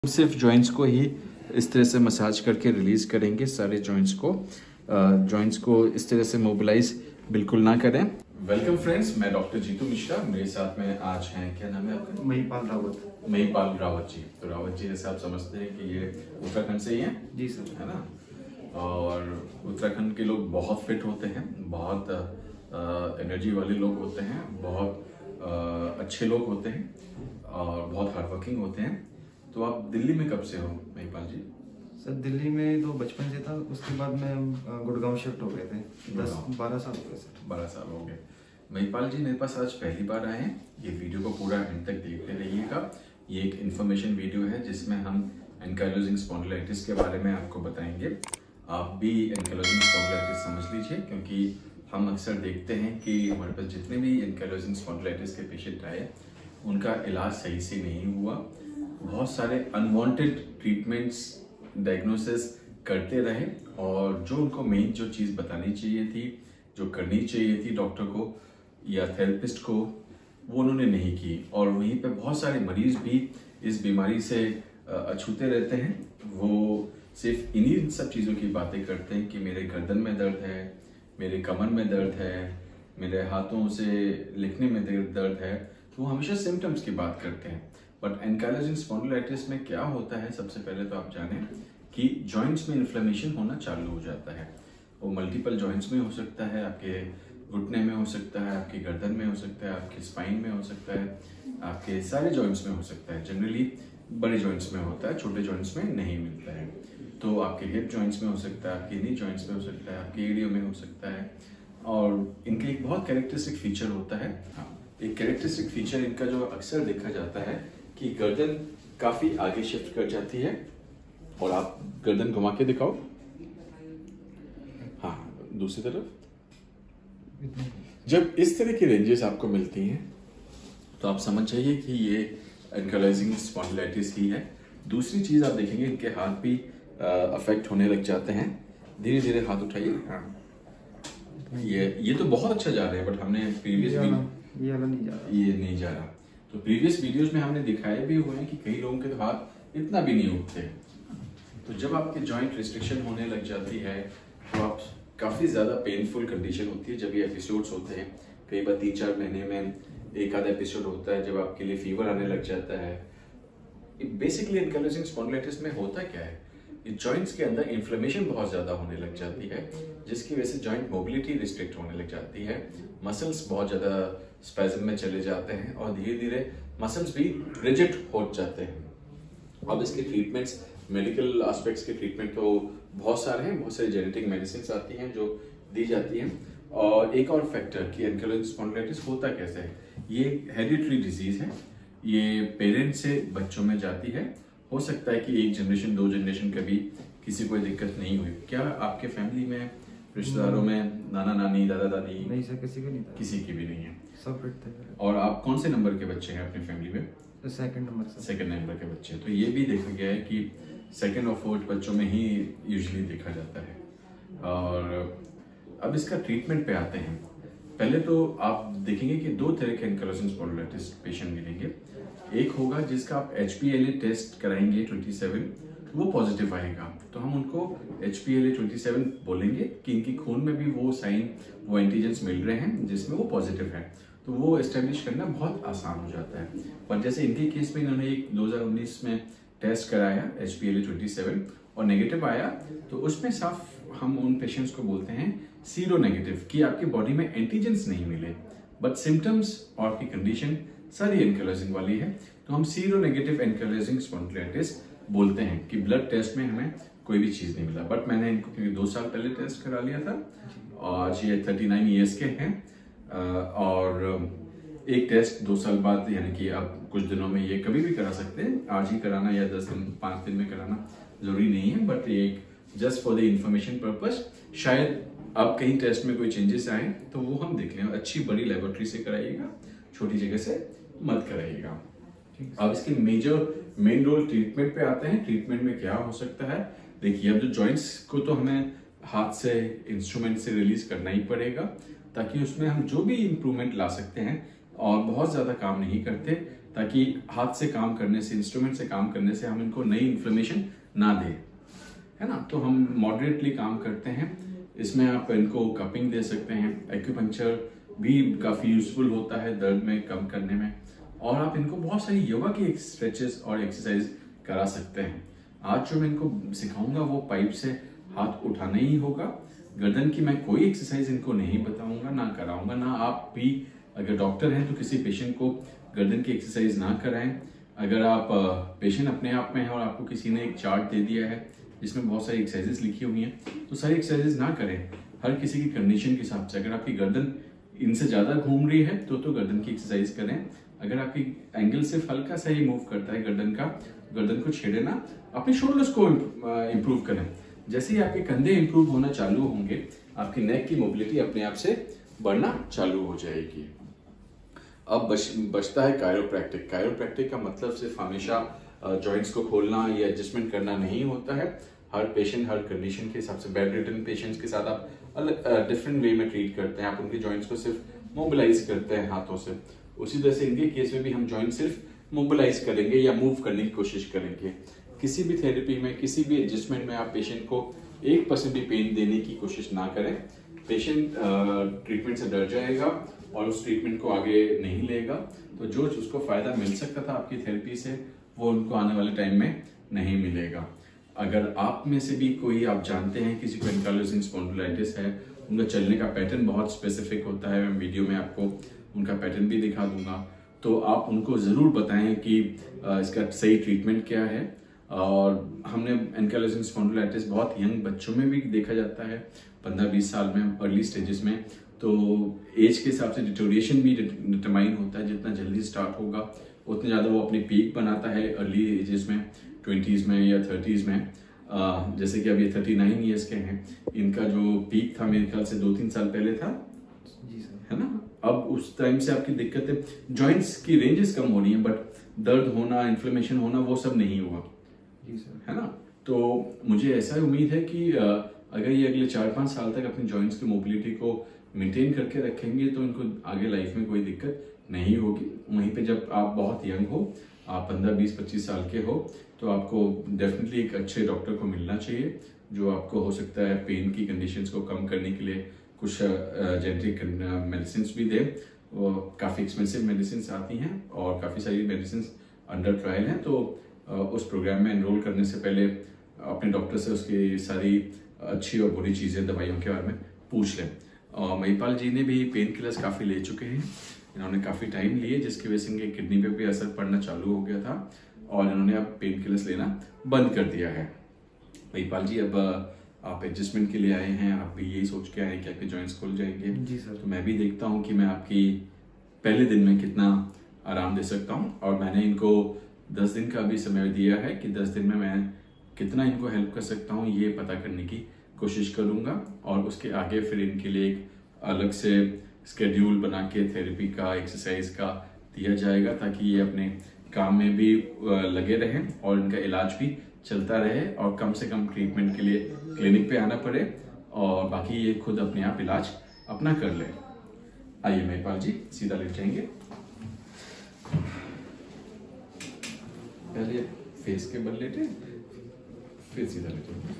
सिर्फ जॉइंट्स को ही इस तरह से मसाज करके रिलीज करेंगे सारे जॉइंट्स को इस तरह से मोबिलाइज बिल्कुल ना करें। वेलकम फ्रेंड्स, मैं डॉक्टर जीतू मिश्रा, मेरे साथ में आज हैं, क्या नाम है आपका? महिपाल रावत जी। तो रावत जी जैसे आप समझते हैं कि ये उत्तराखंड से ही हैं। जी सर, है ना। और उत्तराखंड के लोग बहुत फिट होते हैं, बहुत एनर्जी वाले लोग होते हैं, बहुत अच्छे लोग होते हैं और बहुत हार्ड वर्किंग होते हैं। तो आप दिल्ली में कब से हो महिपाल जी? सर दिल्ली में तो बचपन से था, उसके बाद में गुड़गांव शिफ्ट हो गए थे। 10-12 साल हो गए सर। 12 साल हो गए। महिपाल जी मेरे पास आज पहली बार आए हैं। ये वीडियो को पूरा एंड तक देखते रहिएगा। ये एक इन्फॉर्मेशन वीडियो है जिसमें हम एंकाइलोजिंग स्पॉन्डिलाइटिस के बारे में आपको बताएंगे। आप भी एंकाइलोजिंग स्पॉन्डिलाइटिस समझ लीजिए, क्योंकि हम अक्सर देखते हैं कि हमारे पास जितने भी एंकाइलोजिंग स्पॉन्डिलाइटिस के पेशेंट आए उनका इलाज सही से नहीं हुआ। बहुत सारे अनवांटेड ट्रीटमेंट्स डायग्नोसिस करते रहे और जो उनको मेन जो चीज़ बतानी चाहिए थी, जो करनी चाहिए थी डॉक्टर को या थेरेपिस्ट को, वो उन्होंने नहीं की। और वहीं पे बहुत सारे मरीज भी इस बीमारी से अछूते रहते हैं। वो सिर्फ इन्हीं सब चीज़ों की बातें करते हैं कि मेरे गर्दन में दर्द है, मेरे कमर में दर्द है, मेरे हाथों से लिखने में दर्द है। तो वो हमेशा सिम्टम्स की बात करते हैं। बट एंकाइलोजिंग स्पॉन्डिलाइटिस में क्या होता है, सबसे पहले तो आप जानें कि जॉइंट्स में इन्फ्लेमेशन होना चालू हो जाता है। वो मल्टीपल जॉइंट्स में हो सकता है, आपके घुटने में हो सकता है, आपकी गर्दन में हो सकता है, आपके स्पाइन में हो सकता है, आपके सारे जॉइंट्स में हो सकता है। जनरली बड़े जॉइंट्स में होता है, छोटे जॉइंट्स में नहीं मिलता है। तो आपके हिप जॉइंट्स में हो सकता है, आपके नी जॉइंट्स में हो सकता है, आपके एडियो में हो सकता है। और इनका एक बहुत कैरेक्टरिस्टिक फीचर होता है। हाँ, एक कैरेक्टरिस्टिक फीचर इनका जो अक्सर देखा जाता है कि गर्दन काफी आगे शिफ्ट कर जाती है। और आप गर्दन घुमा के दिखाओ। हाँ, दूसरी तरफ। जब इस तरह की रेंजेस आपको मिलती हैं तो आप समझ जाइए कि ये एंकाइलोजिंग स्पॉन्डिलाइटिस ही है। दूसरी चीज आप देखेंगे, इनके हाथ भी अफेक्ट होने लग जाते हैं। धीरे धीरे हाथ उठाइए। हाँ, ये तो बहुत अच्छा जा रहा है, बट हमने प्रीवियस ये नहीं जा रहा। तो प्रीवियस वीडियोस में हमने दिखाए भी हुए हैं कि कई लोगों के तो हाथ इतना भी नहीं उठते। तो जब आपके जॉइंट रिस्ट्रिक्शन होने लग जाती है तो आप काफी ज्यादा पेनफुल कंडीशन होती है। जब ये एपिसोड्स होते हैं, कई बार 3-4 महीने में एक आधा एपिसोड होता है, जब आपके लिए फीवर आने लग जाता है। बेसिकली एंकाइलोजिंग स्पॉन्डिलाइटिस में होता क्या है, जॉइंट्स के अंदर इन्फ्लेमेशन बहुत ज्यादा होने लग जाती है, जिसकी वजह से जॉइंट मोबिलिटी रिस्ट्रिक्ट होने लग जाती है। मसल्स बहुत ज्यादा स्पैज़म में चले जाते हैं और धीरे धीरे मसल्स भी रिजिड हो जाते हैं। अब इसके ट्रीटमेंट्स, मेडिकल एस्पेक्ट्स के ट्रीटमेंट तो बहुत सारे हैं, बहुत सारी जेनेटिक मेडिसिन आती हैं जो दी जाती हैं। और एक और फैक्टर कि एंकाइलोजिंग स्पॉन्डिलाइटिस होता कैसे है, ये हेरिडिटरी डिजीज है। ये पेरेंट्स से बच्चों में जाती है। हो सकता है कि एक जनरेशन 2 जनरेशन कभी किसी को दिक्कत नहीं हुई। क्या आपके फैमिली में, रिश्तेदारों में, नाना नानी, दादा दादी? नहीं सर, किसी का नहीं था। किसी की भी नहीं है, सब फिट थे। और आप कौन से नंबर के बच्चे हैं अपनी फैमिली में? Second number sir. Second number के बच्चे। तो ये भी देखा गया है कि सेकंड और फोर्थ बच्चों में ही यूजुअली देखा जाता है। और अब इसका ट्रीटमेंट पे आते हैं। पहले तो आप देखेंगे कि 2 तरह के एंकाइलोजिंग स्पॉन्डिलाइटिस पेशेंट मिलेंगे। एक होगा जिसका आप HPLA टेस्ट कराएंगे 27, वो पॉजिटिव आएगा तो हम उनको HPLA 27 बोलेंगे कि इनकी खून में भी वो साइन, वो एंटीजेंस मिल रहे हैं जिसमें वो पॉजिटिव है। तो वो एस्टेब्लिश करना बहुत आसान हो जाता है। पर जैसे इनके केस में इन्होंने एक 2019 में टेस्ट कराया HPLA 27 और नेगेटिव आया, तो उसमें साफ हम उन पेशेंट्स को बोलते हैं सीरो नेगेटिव, कि आपकी बॉडी में एंटीजेंस नहीं मिले बट सिम्टम्स और आपकी कंडीशन सारी एंकाइलोजिंग वाली है। तो हम सीरो नेगेटिव एंकाइलोजिंग स्पॉन्डिलाइटिस बोलते हैं कि ब्लड टेस्ट में हमें कोई भी चीज नहीं मिला। बट मैंने इनको क्योंकि 2 साल पहले टेस्ट करा लिया था, आज ये 39 ईयर्स के हैं। और एक टेस्ट 2 साल बाद, यानी कि अब कुछ दिनों में ये कभी भी करा सकते हैं। आज ही कराना या 10 दिन, 5 दिन में कराना जरूरी नहीं है, बट एक just for the information purpose. शायद अब कहीं टेस्ट में कोई चेंजेस आए तो वो हम देख लें। अच्छी बड़ी लेबोरेटरी से कराइएगा, छोटी जगह से मत कराइएगा। अब इसके मेन रोल ट्रीटमेंट पे आते हैं। ट्रीटमेंट में क्या हो सकता है, देखिए अब जो जॉइंट्स को तो हमें हाथ से, इंस्ट्रूमेंट से रिलीज करना ही पड़ेगा, ताकि उसमें हम जो भी इंप्रूवमेंट ला सकते हैं। और बहुत ज्यादा काम नहीं करते, ताकि हाथ से काम करने से, इंस्ट्रूमेंट से काम करने से हम इनको नई इन्फ्लेमेशन ना दें, है ना। तो हम मॉडरेटली काम करते हैं। इसमें आप इनको कपिंग दे सकते हैं, एक्यूपंक्चर भी काफ़ी यूजफुल होता है दर्द में कम करने में, और आप इनको बहुत सारी योगा की स्ट्रेचेस और एक्सरसाइज करा सकते हैं। आज जो मैं इनको सिखाऊंगा वो पाइप से हाथ उठाना ही होगा। गर्दन की मैं कोई एक्सरसाइज इनको नहीं बताऊंगा, ना कराऊंगा, ना आप भी अगर डॉक्टर हैं तो किसी पेशेंट को गर्दन की एक्सरसाइज ना कराएं। अगर आप पेशेंट अपने आप में है और आपको किसी ने एक चार्ट दे दिया है जिसमें बहुत सारी एक्सरसाइजेस लिखी हुई हैं, तो सारी एक्सरसाइजेस ना करें। हर किसी की कंडीशन के हिसाब से, अगर आपकी गर्दन इनसे ज्यादा घूम रही है तो गर्दन की एक्सरसाइज करें। अगर आपकी एंगल सिर्फ हल्का सा ही मूव करता है गर्दन का, गर्दन को छेड़े ना, अपने शोल्डर्स को इम्प्रूव करें। जैसे ही आपके कंधे इम्प्रूव होना चालू होंगे, आपकी नेक की मोबिलिटी अपने आप से बढ़ना चालू हो जाएगी। अब बचता है कायरोप्रैक्टिक। कायरोप्रैक्टिक का मतलब सिर्फ हमेशा जॉइंट्स को खोलना या एडजस्टमेंट करना नहीं होता है। हर पेशेंट, हर कंडीशन के हिसाब से, बेड रिटन पेशेंट्स के साथ आप अलग डिफरेंट वे में ट्रीट करते हैं। आप उनके जॉइंट्स को सिर्फ मोबिलाइज करते हैं हाथों से। उसी तरह से इनके केस में भी हम जॉइंट सिर्फ मोबिलाइज करेंगे या मूव करने की कोशिश करेंगे। किसी भी थेरेपी में, किसी भी एडजस्टमेंट में आप पेशेंट को 1% भी पेन देने की कोशिश ना करें। पेशेंट ट्रीटमेंट से डर जाएगा और उस ट्रीटमेंट को आगे नहीं लेगा, तो जो उसको फायदा मिल सकता था आपकी थेरेपी से, वो उनको आने वाले टाइम में नहीं मिलेगा। अगर आप में से भी कोई आप जानते हैं किसी को एंकाइलोजिंग स्पॉन्डिलाइटिस है, उनका चलने का पैटर्न बहुत स्पेसिफिक होता है, मैं वीडियो में आपको उनका पैटर्न भी दिखा दूंगा, तो आप उनको ज़रूर बताएं कि इसका सही ट्रीटमेंट क्या है। और हमने एंकाइलोजिंग स्पॉन्डिलाइटिस बहुत यंग बच्चों में भी देखा जाता है, 15-20 साल में, अर्ली स्टेजेस में। तो एज के हिसाब से डिटोरिएशन भी डिटरमाइन होता है। जितना जल्दी स्टार्ट होगा उतने ज़्यादा वो अपनी पीक बनाता है अर्ली एजेस में, 20s में या 30s में। जैसे कि अब ये 39 ईयर्स के हैं, इनका जो पीक था मेरे ख्याल से 2-3 साल पहले था जी सर, है ना। अब उस टाइम से आपकी दिक्कतें, जॉइंट्स की रेंजेस कम हो रही हैं, बट दर्द होना, इन्फ्लेमेशन होना, वो सब नहीं हुआ जी सर, है ना। तो मुझे ऐसा उम्मीद है कि अगर ये अगले 4-5 साल तक अपनी जॉइंट्स की मोबिलिटी को मेंटेन करके रखेंगे तो इनको आगे लाइफ में कोई दिक्कत नहीं होगी। वहीं पे जब आप बहुत यंग हो, आप 15-20-25 साल के हो, तो आपको डेफिनेटली एक अच्छे डॉक्टर को मिलना चाहिए जो आपको हो सकता है पेन की कंडीशंस को कम करने के लिए कुछ जेनेटिक मेडिसिन भी दे। वो काफ़ी एक्सपेंसिव मेडिसिन आती हैं और काफ़ी सारी मेडिसिन अंडर ट्रायल हैं। तो उस प्रोग्राम में एनरोल करने से पहले अपने डॉक्टर से उसकी सारी अच्छी और बुरी चीज़ें, दवाइयों के बारे में पूछ लें। और महिपाल जी ने भी पेन किलर्स काफ़ी ले चुके हैं, इन्होंने काफ़ी टाइम लिए, जिसकी वजह से इनके किडनी पे भी असर पड़ना चालू हो गया था और इन्होंने अब पेन किलर्स लेना बंद कर दिया है। महिपाल जी, अब आप एडजस्टमेंट के लिए आए हैं, आप भी यही सोच के आए हैं कि आपके जॉइंट्स खुल जाएंगे। जी सर। तो मैं भी देखता हूँ कि मैं आपकी पहले दिन में कितना आराम दे सकता हूँ, और मैंने इनको 10 दिन का भी समय दिया है कि 10 दिन में मैं कितना इनको हेल्प कर सकता हूँ ये पता करने की कोशिश करूँगा। और उसके आगे फिर इनके लिए एक अलग से स्केड्यूल बना के थेरेपी का, एक्सरसाइज का दिया जाएगा, ताकि ये अपने काम में भी लगे रहें और इनका इलाज भी चलता रहे और कम से कम ट्रीटमेंट के लिए क्लिनिक पे आना पड़े और बाकी ये खुद अपने आप इलाज अपना कर ले। आइए महिपाल जी, सीधा लेट जाएंगे। पहले फेस के बल लेटे, फिर सीधा लेटे।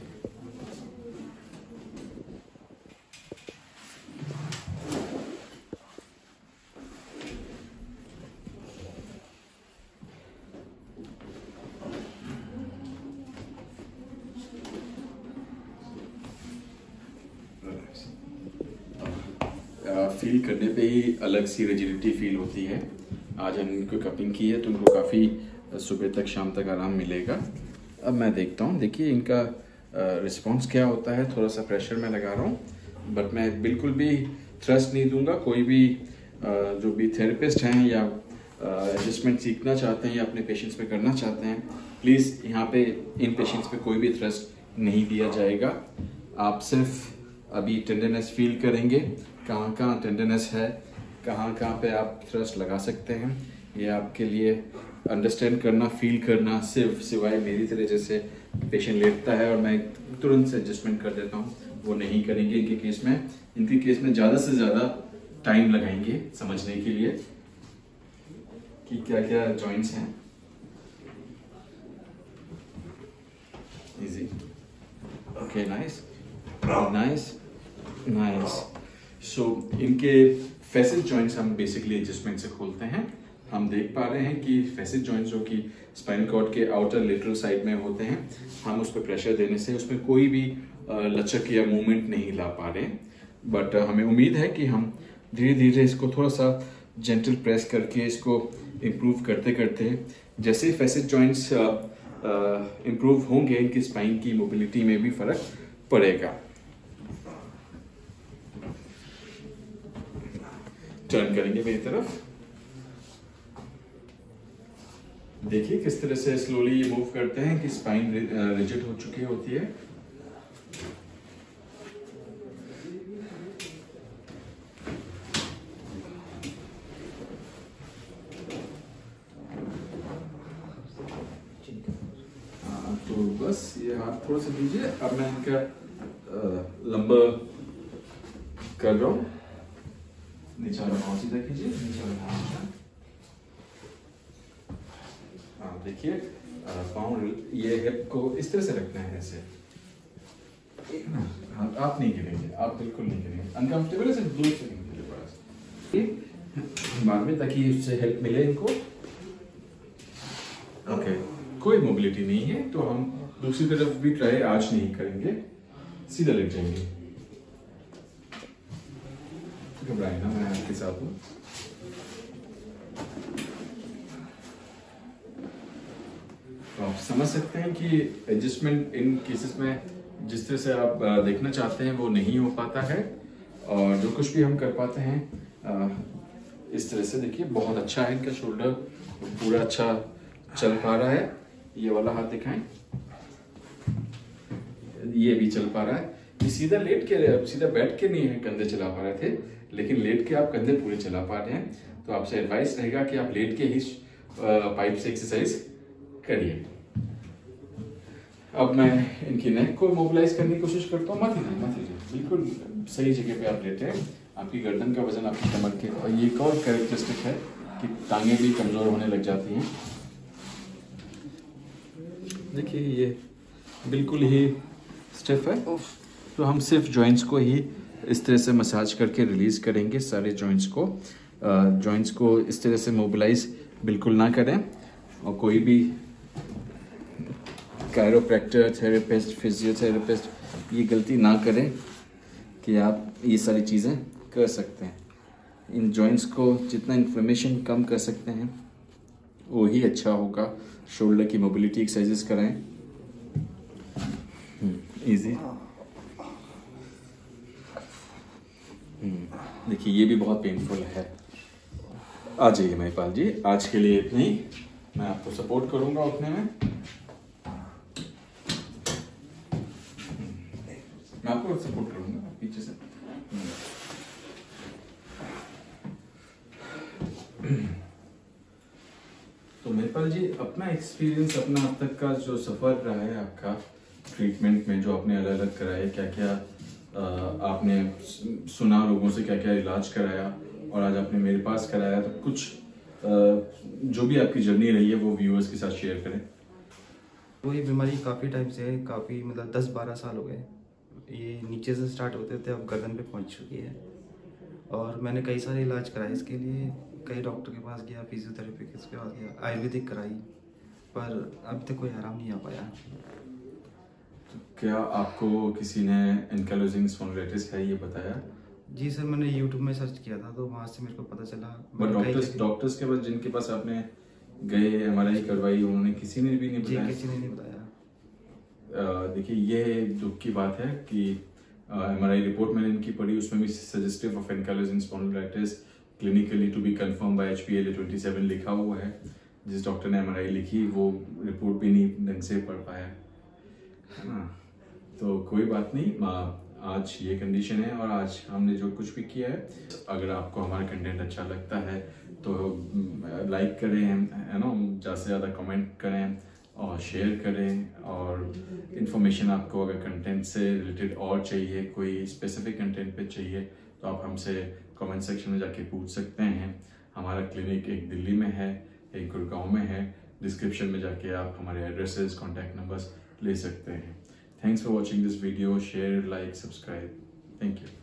फील करने पे ही अलग सी रिजिडिटी फील होती है। आज हमने इनको कपिंग की है तो इनको काफ़ी सुबह तक शाम तक आराम मिलेगा। अब मैं देखता हूँ, देखिए इनका रिस्पांस क्या होता है। थोड़ा सा प्रेशर मैं लगा रहा हूँ, बट मैं बिल्कुल भी थ्रस्ट नहीं दूंगा। कोई भी जो भी थेरेपिस्ट हैं या एडजस्टमेंट सीखना चाहते हैं या अपने पेशेंट्स पे करना चाहते हैं, प्लीज़ यहाँ पे इन पेशेंट्स पे कोई भी थ्रस्ट नहीं दिया जाएगा। आप सिर्फ अभी टेंडरनेस फील करेंगे, कहाँ कहाँ टेंडरनेस है, कहाँ कहाँ पे आप थ्रस्ट लगा सकते हैं, ये आपके लिए अंडरस्टैंड करना, फील करना। सिर्फ सिवाय मेरी तरह जैसे पेशेंट लेटता है और मैं तुरंत से एडजस्टमेंट कर देता हूँ, वो नहीं करेंगे इनके केस में। इनके केस में ज़्यादा से ज़्यादा टाइम लगाएंगे समझने के लिए कि क्या क्या जॉइंट्स हैं। Easy, okay, nice nice nice. So इनके फेसिक जॉइंट्स हम बेसिकली एडजस्टमेंट से खोलते हैं। हम देख पा रहे हैं कि फेसिक जॉइंट्स जो कि स्पाइनल कॉर्ड के आउटर लेटरल साइड में होते हैं, हम उस पर प्रेशर देने से उसमें कोई भी लचक या मूवमेंट नहीं ला पा रहे। बट हमें उम्मीद है कि हम धीरे धीरे इसको थोड़ा सा जेंटल प्रेस करके इसको इम्प्रूव करते करते जैसे ही फेसिक जॉइंट्स इम्प्रूव होंगे, इनकी स्पाइन की मोबिलिटी में भी फर्क पड़ेगा। टर्न करेंगे मेरी तरफ, देखिए किस तरह से स्लोली ये मूव करते हैं कि स्पाइन रिजिड हो चुकी होती है। तो बस ये हाथ थोड़ा सा दीजिए। अब मैं इनका लंबा कर रहा हूँ। नीचे वाला पाँव सीधा कीजिए, नीचे वाला हाथ। हाँ देखिए, पाँव ये हिप को इस तरह से रखना है ऐसे। हाँ, आप नहीं गिरेंगे, आप बिल्कुल नहीं गिरेंगे। अनकंफर्टेबल है, सिर्फ 2 सेकंड के लिए बस, बाद में, ताकि उससे हेल्प मिले इनको। ओके, कोई मोबिलिटी नहीं है तो हम दूसरी तरफ भी ट्राई आज नहीं करेंगे, सीधा लेट जाएंगे। घबराए ना, मैं आपके साथ हूँ। तो आप समझ सकते हैं कि एडजस्टमेंट इन केसेस में जिस तरह से आप देखना चाहते हैं वो नहीं हो पाता है, और जो कुछ भी हम कर पाते हैं इस तरह से। देखिए बहुत अच्छा है, इनका शोल्डर पूरा अच्छा चल पा रहा है। ये वाला हाथ दिखाएं, ये भी चल पा रहा है। ये सीधा लेट के, सीधा बैठ के नहीं है कंधे चला पा रहे थे, लेकिन लेट के आप कंधे पूरे चला पा रहे हैं। तो आपसे एडवाइस रहेगा कि आप लेट के ही पाइप से एक्सरसाइज करिए। अब मैं इनकी नेक को मोबिलाइज करने की कोशिश करता हूँ। मत हिलिए, बिल्कुल सही जगह पे आप लेटे हैं। आपकी गर्दन का वजन आपकी कमर के, और ये एक और कैरेक्टरिस्टिक है कि टांगे भी कमजोर होने लग जाती हैं। देखिए ये बिल्कुल ही स्टिफ है, तो हम सिर्फ जॉइंट्स को ही इस तरह से मसाज करके रिलीज करेंगे सारे जॉइंट्स को। जॉइंट्स को इस तरह से मोबिलाइज बिल्कुल ना करें, और कोई भी कायरोप्रैक्टर, थेरेपिस्ट, फिजियोथेरेपिस्ट ये गलती ना करें कि आप ये सारी चीज़ें कर सकते हैं। इन जॉइंट्स को जितना इन्फ्लेमेशन कम कर सकते हैं वो ही अच्छा होगा। शोल्डर की मोबिलिटी एक्सरसाइजेस कराएं। इजी। देखिए ये भी बहुत पेनफुल है। आ जाइए महिपाल जी, आज के लिए इतना ही। मैं आपको सपोर्ट करूंगा उठने में। मैं आपको सपोर्ट करूंगा पीछे से। तो महिपाल जी, अपना एक्सपीरियंस, अपना अब तक का जो सफर रहा है आपका ट्रीटमेंट में, जो आपने अलग अलग कराए, क्या क्या आपने सुना लोगों से, क्या क्या इलाज कराया, और आज आपने मेरे पास कराया, तो कुछ जो भी आपकी जर्नी रही है वो व्यूअर्स के साथ शेयर करें। वो ये बीमारी काफ़ी टाइम से है, काफ़ी मतलब 10-12 साल हो गए। ये नीचे से स्टार्ट होते थे, अब गर्दन पे पहुंच चुकी है। और मैंने कई सारे इलाज कराए इसके लिए, कई डॉक्टर के पास गया, फिजियोथेरेपी के पास गया, आयुर्वेदिक कराई, पर अभी तक कोई आराम नहीं आ पाया। तो क्या आपको किसी ने एंकाइलोजिंग स्पॉन्डिलाइटिस है ये बताया? जी सर, मैंने यूट्यूब में सर्च किया था तो वहाँ से मेरे को पता चला। बट डॉक्टर्स के पास, जिनके पास आपने गए, MRI करवाई, उन्होंने किसी ने भी नहीं बताया? किसी ने नहीं बताया। देखिए ये दुख की बात है कि MRI रिपोर्ट मैंने इनकी पढ़ी, उसमें भी suggestive of ankylosing spondylitis clinically to be confirm by HPLA-27 लिखा हुआ है। जिस डॉक्टर ने MRI लिखी वो रिपोर्ट भी नहीं ढंग से पढ़ पाया है ना। तो कोई बात नहीं, आज ये कंडीशन है और आज हमने जो कुछ भी किया है। अगर आपको हमारा कंटेंट अच्छा लगता है तो लाइक करें, है ना, ज़्यादा से ज़्यादा कमेंट करें और शेयर करें। और इन्फॉर्मेशन आपको अगर कंटेंट से रिलेटेड और चाहिए, कोई स्पेसिफिक कंटेंट पे चाहिए, तो आप हमसे कमेंट सेक्शन में जाके पूछ सकते हैं। हमारा क्लिनिक एक दिल्ली में है, एक गुड़गांव में है। डिस्क्रिप्शन में जाके आप हमारे एड्रेसेस, कॉन्टैक्ट नंबर्स ले सकते हैं। Thanks for watching this video. Share, like, subscribe. Thank you.